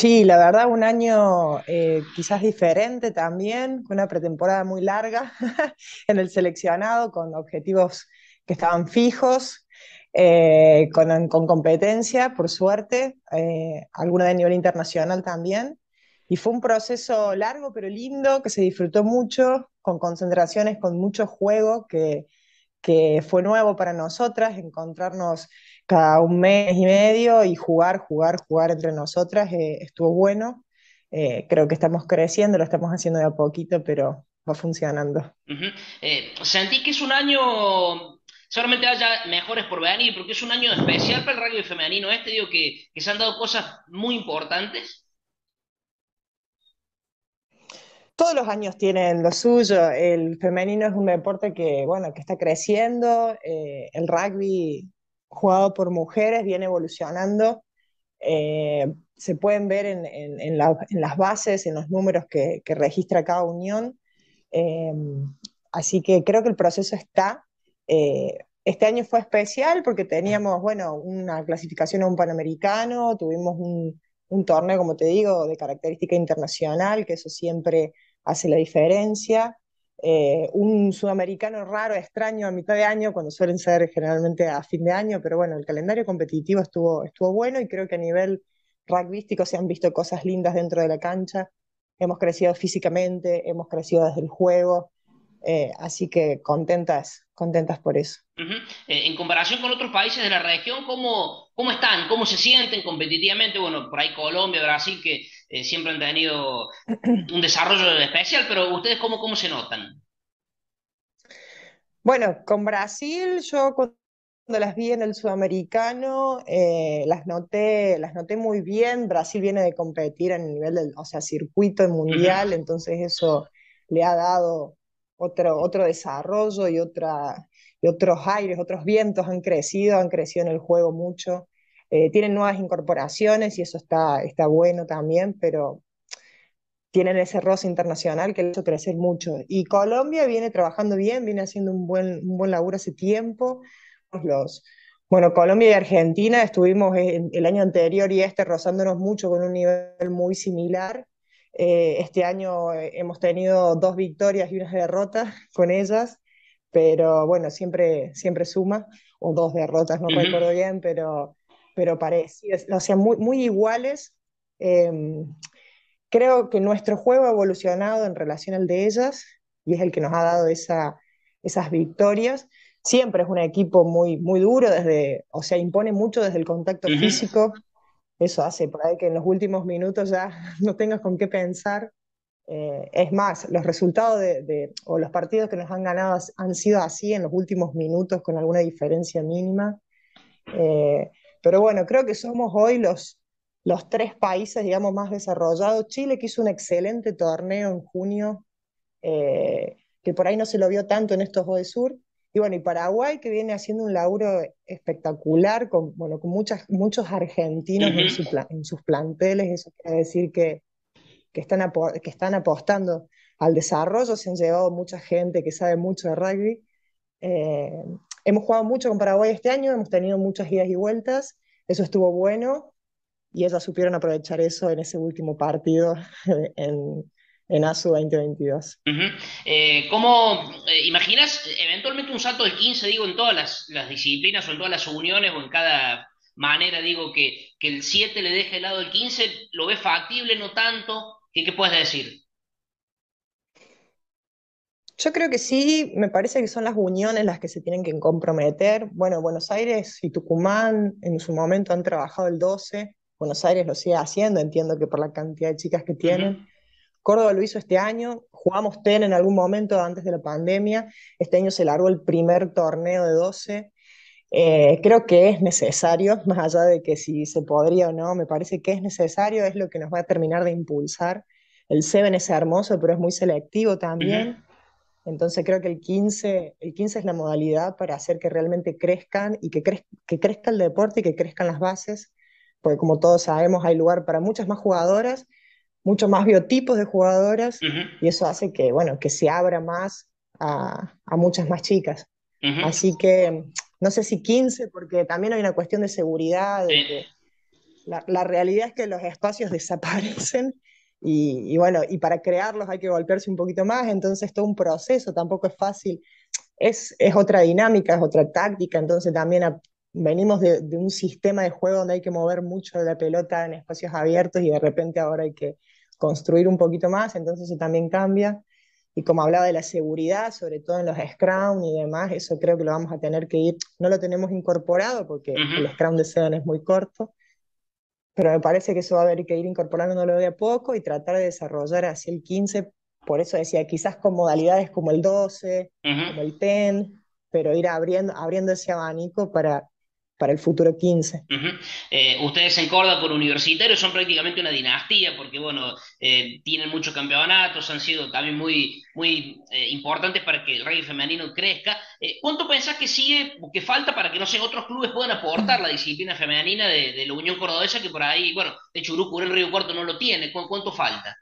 Sí, la verdad, un año quizás diferente también, con una pretemporada muy larga en el seleccionado, con objetivos que estaban fijos, con competencia, por suerte, alguna de nivel internacional también. Y fue un proceso largo pero lindo, que se disfrutó mucho, con concentraciones, con mucho juego, que fue nuevo para nosotras, encontrarnos cada un mes y medio y jugar entre nosotras, estuvo bueno. Creo que estamos creciendo, lo estamos haciendo de a poquito, pero va funcionando. Ujú. ¿Sentís que es un año, seguramente haya mejores por venir, porque es un año especial para el rugby femenino digo que se han dado cosas muy importantes? Todos los años tienen lo suyo. El femenino es un deporte que, bueno, que está creciendo. El rugby jugado por mujeres viene evolucionando. Se pueden ver en las bases, en los números que registra cada unión. Eh, Así que creo que el proceso está. Este año fue especial porque teníamos, bueno, una clasificación a un Panamericano, tuvimos un torneo, como te digo, de característica internacional, que eso siempre hace la diferencia. Un sudamericano raro, extraño a mitad de año, cuando suelen ser generalmente a fin de año, pero bueno, el calendario competitivo estuvo bueno y creo que a nivel rugbyístico se han visto cosas lindas dentro de la cancha. Hemos crecido físicamente, hemos crecido desde el juego, así que contentas por eso. Ujú. En comparación con otros países de la región, ¿cómo están? ¿Cómo se sienten competitivamente? Bueno, por ahí Colombia, Brasil, que siempre han tenido un desarrollo especial, pero ustedes ¿cómo se notan? Bueno, con Brasil yo cuando las vi en el sudamericano las noté muy bien. Brasil viene de competir a nivel del, o sea, circuito mundial, Ujú. entonces eso le ha dado otro desarrollo y otros aires, otros vientos han crecido en el juego mucho. Tienen nuevas incorporaciones y eso está bueno también, pero tienen ese roce internacional que le ha hecho crecer mucho. Y Colombia viene trabajando bien, viene haciendo un buen laburo hace tiempo. Los, bueno, Colombia y Argentina estuvimos el año anterior y este rozándonos mucho con un nivel muy similar. Este año hemos tenido dos victorias y unas derrotas con ellas, pero bueno, siempre suma, o dos derrotas, no Ujú. recuerdo bien, pero parecidas, o sea, muy iguales. Eh, Creo que nuestro juego ha evolucionado en relación al de ellas y es el que nos ha dado esas victorias. Siempre es un equipo muy duro, o sea, impone mucho desde el contacto Ujú. físico. Eso hace por ahí que en los últimos minutos ya no tengas con qué pensar. Es más, los resultados o los partidos que nos han ganado han sido así en los últimos minutos con alguna diferencia mínima. Eh, pero bueno, creo que somos hoy los tres países, digamos, más desarrollados. Chile, que hizo un excelente torneo en junio, que por ahí no se lo vio tanto en estos Sur. Y bueno, y Paraguay, que viene haciendo un laburo espectacular, bueno, con muchos argentinos Ujú. en sus planteles. Eso quiere decir que están apostando al desarrollo. Se han llevado mucha gente que sabe mucho de rugby. Eh, Hemos jugado mucho con Paraguay este año, hemos tenido muchas idas y vueltas, eso estuvo bueno y ellas supieron aprovechar eso en ese último partido en, en ASU 2022. Ujú. ¿Cómo imaginas eventualmente un salto del 15 digo, en todas las disciplinas o en todas las uniones o en cada manera, digo, que el 7 le deje el lado del 15? ¿Lo ves factible, no tanto? ¿Qué puedes decir? Yo creo que sí, me parece que son las uniones las que se tienen que comprometer. Bueno, Buenos Aires y Tucumán en su momento han trabajado el 12, Buenos Aires lo sigue haciendo, entiendo que por la cantidad de chicas que Ujú. tienen. Córdoba lo hizo este año, jugamos TEN en algún momento antes de la pandemia, este año se largó el primer torneo de 12. Creo que es necesario, más allá de que si se podría o no, me parece que es necesario, es lo que nos va a terminar de impulsar. El Seven es hermoso, pero es muy selectivo Ujú. también. Entonces creo que el 15 es la modalidad para hacer que realmente crezcan y que crezca el deporte y que crezcan las bases, porque como todos sabemos hay lugar para muchas más jugadoras, muchos más biotipos de jugadoras Ujú. y eso hace que, bueno, que se abra más a muchas más chicas. Ujú. Así que no sé si 15 porque también hay una cuestión de seguridad, Sí. La realidad es que los espacios desaparecen y bueno, y para crearlos hay que golpearse un poquito más, entonces todo un proceso, tampoco es fácil, es otra dinámica, es otra táctica, entonces también venimos de un sistema de juego donde hay que mover mucho la pelota en espacios abiertos y de repente ahora hay que construir un poquito más, entonces eso también cambia. Y como hablaba de la seguridad, sobre todo en los Scrum y demás, eso creo que lo vamos a tener que ir, no lo tenemos incorporado porque Ujú. el Scrum de Seven es muy corto, pero me parece que eso va a haber que ir incorporándolo de a poco y tratar de desarrollar hacia el 15. Por eso decía, quizás con modalidades como el 12, como Ujú. el 10, pero ir abriendo ese abanico para el futuro 15. Ujú. Ustedes en Córdoba con Universitarios son prácticamente una dinastía porque, bueno, tienen muchos campeonatos, han sido también muy importantes para que el rugby femenino crezca. ¿Cuánto pensás que sigue o que falta para que, no sé, otros clubes puedan aportar la disciplina femenina de la Unión Cordobesa que por ahí, bueno, de hecho Urucu en el Río Cuarto no lo tiene? ¿Cuánto falta?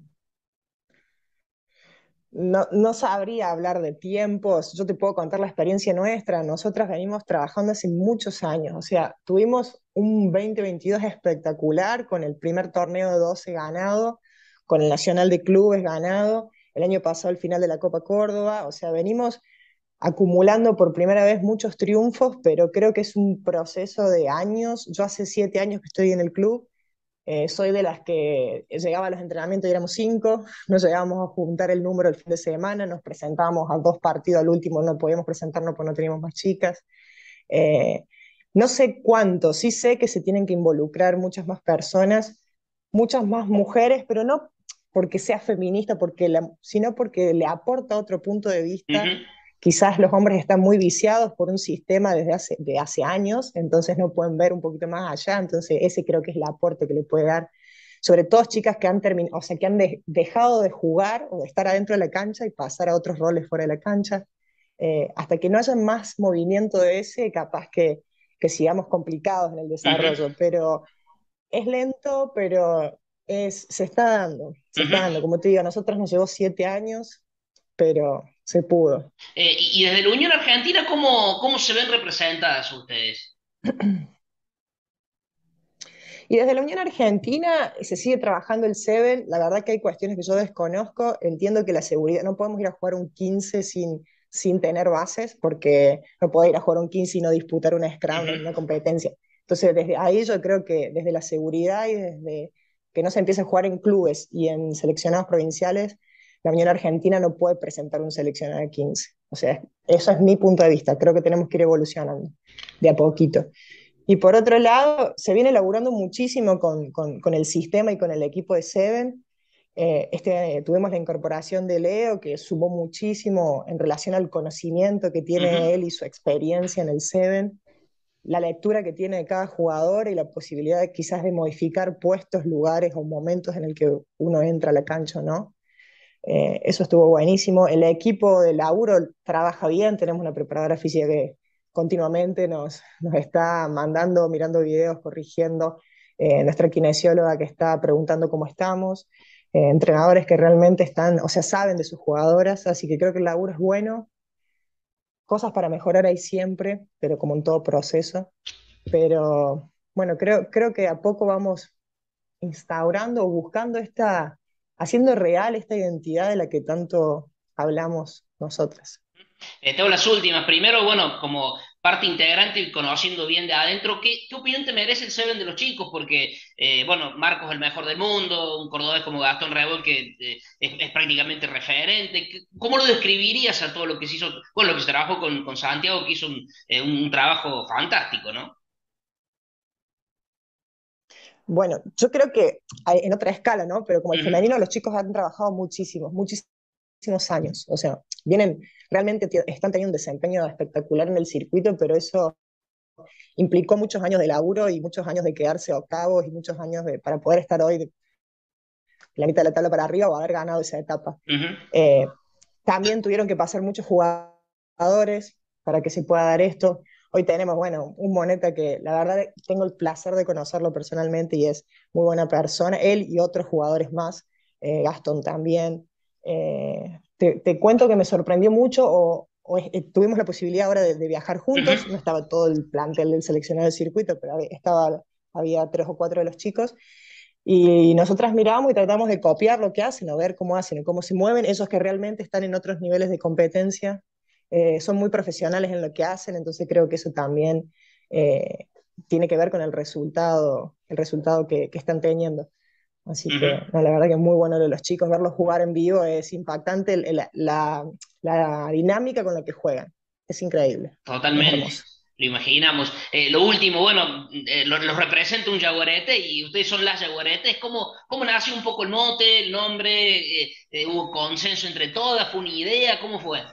No sabría hablar de tiempos, yo te puedo contar la experiencia nuestra. Nosotras venimos trabajando hace muchos años, o sea, tuvimos un 2022 espectacular con el primer torneo de 12 ganado, con el Nacional de Clubes ganado, el año pasado el final de la Copa Córdoba, o sea, venimos acumulando por primera vez muchos triunfos, pero creo que es un proceso de años. Yo hace 7 años que estoy en el club. Soy de las que llegaba a los entrenamientos y éramos 5, nos llegábamos a juntar el número el fin de semana, nos presentábamos a 2 partidos, al último no podíamos presentarnos porque no teníamos más chicas. Eh, no sé cuánto, sí sé que se tienen que involucrar muchas más personas, muchas más mujeres, pero no porque sea feminista, sino porque le aporta otro punto de vista. Ujú. Quizás los hombres están muy viciados por un sistema de hace años, entonces no pueden ver un poquito más allá, entonces ese creo que es el aporte que le puede dar, sobre todo chicas que han terminado, o sea, que han dejado de jugar o de estar adentro de la cancha y pasar a otros roles fuera de la cancha. Hasta que no haya más movimiento de ese, capaz que sigamos complicados en el Ujú. desarrollo, pero es lento, pero se Ujú. está dando. Como te digo, a nosotros nos llevó 7 años, pero se pudo. Y desde la Unión Argentina, ¿cómo se ven representadas ustedes? Y desde la Unión Argentina se sigue trabajando el Seven. La verdad que hay cuestiones que yo desconozco. Entiendo que la seguridad, no podemos ir a jugar un 15 sin tener bases, porque no puedo ir a jugar un 15 y no disputar una Scrum Ujú. en una competencia. Entonces, desde ahí yo creo que desde la seguridad y desde que no se empiece a jugar en clubes y en seleccionados provinciales, la Unión Argentina no puede presentar un seleccionado de 15. O sea, eso es mi punto de vista. Creo que tenemos que ir evolucionando de a poquito. Y por otro lado, se viene laburando muchísimo con el sistema y con el equipo de Seven. Tuvimos la incorporación de Leo, que sumó muchísimo en relación al conocimiento que Ujú. tiene él y su experiencia en el Seven, la lectura que tiene de cada jugador y la posibilidad quizás de modificar puestos, lugares o momentos en el que uno entra a la cancha o no. Eso estuvo buenísimo. El equipo de laburo trabaja bien, tenemos una preparadora física que continuamente nos está mandando, mirando videos, corrigiendo, nuestra kinesióloga que está preguntando cómo estamos, entrenadores que realmente están, o sea, saben de sus jugadoras, así que creo que el laburo es bueno, cosas para mejorar hay siempre, pero como en todo proceso, pero bueno, creo que a poco vamos instaurando o buscando haciendo real esta identidad de la que tanto hablamos nosotras. Tengo las últimas. Primero, bueno, como parte integrante y conociendo bien de adentro, ¿qué opinión te merece el Seven de los chicos? Porque, bueno, Marcos es el mejor del mundo, un cordobés como Gastón Rebol que es prácticamente referente. ¿Cómo lo describirías a todo lo que se hizo, bueno, lo que se trabajó con Santiago, que hizo un trabajo fantástico, ¿no? Bueno, yo creo que en otra escala, ¿no? Pero como el Ujú. femenino, los chicos han trabajado muchísimos años. O sea, realmente están teniendo un desempeño espectacular en el circuito, pero eso implicó muchos años de laburo y muchos años de quedarse octavos y muchos años para poder estar hoy de la mitad de la tabla para arriba o haber ganado esa etapa. Ujú. Eh, También tuvieron que pasar muchos jugadores para que se pueda dar esto. Hoy tenemos, bueno, un Moneta que la verdad tengo el placer de conocerlo personalmente y es muy buena persona, él y otros jugadores más, Gastón también. Te cuento que me sorprendió mucho tuvimos la posibilidad ahora de viajar Ujú. juntos, no estaba todo el plantel del seleccionado del circuito, pero estaba había tres o cuatro de los chicos, y nosotras miramos y tratamos de copiar lo que hacen, o ver cómo hacen, o cómo se mueven, ellos que realmente están en otros niveles de competencia, son muy profesionales en lo que hacen, entonces creo que eso también eh, tiene que ver con el resultado que están teniendo. Así Ujú. que, no, la verdad que es muy bueno lo de los chicos, verlos jugar en vivo es impactante, la dinámica con la que juegan, es increíble, es Totalmente, hermoso. lo imaginamos. Lo último, bueno, los representa un jaguarete y ustedes son las jaguaretes. ¿Cómo nació un poco el mote, el nombre? ¿Hubo consenso entre todas? ¿Fue una idea? ¿Cómo fue?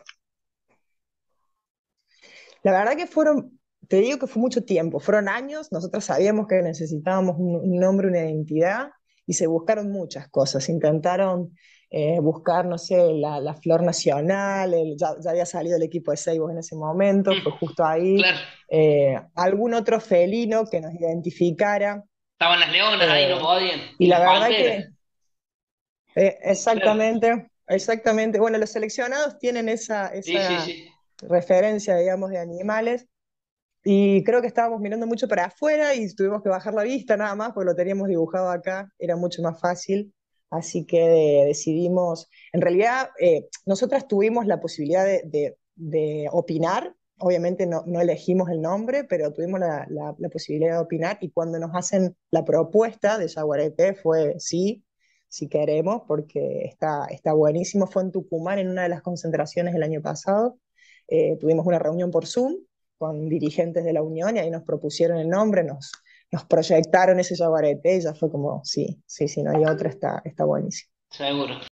La verdad que fueron, te digo que fue mucho tiempo, fueron años, nosotros sabíamos que necesitábamos un nombre, una identidad, y se buscaron muchas cosas, intentaron buscar, no sé, la flor nacional, ya había salido el equipo de Seibos en ese momento, Mm, fue justo ahí, claro, algún otro felino que nos identificara, estaban las leonas ahí, no eh, podían. y Y la las verdad panteras. que Claro, exactamente, exactamente, bueno, los seleccionados tienen sí, sí, esa sí. referencia, digamos, de animales. Y creo que estábamos mirando mucho para afuera y tuvimos que bajar la vista nada más porque lo teníamos dibujado acá, era mucho más fácil. Así que decidimos, en realidad, nosotras tuvimos la posibilidad de opinar, obviamente no elegimos el nombre, pero tuvimos la posibilidad de opinar y cuando nos hacen la propuesta de Yaguareté fue sí, si queremos, porque está buenísimo. Fue en Tucumán en una de las concentraciones el año pasado. Tuvimos una reunión por Zoom con dirigentes de la Unión y ahí nos propusieron el nombre, nos proyectaron ese Yaguareté y ya fue como, sí, sí, sí, no hay otra, está buenísimo. Seguro.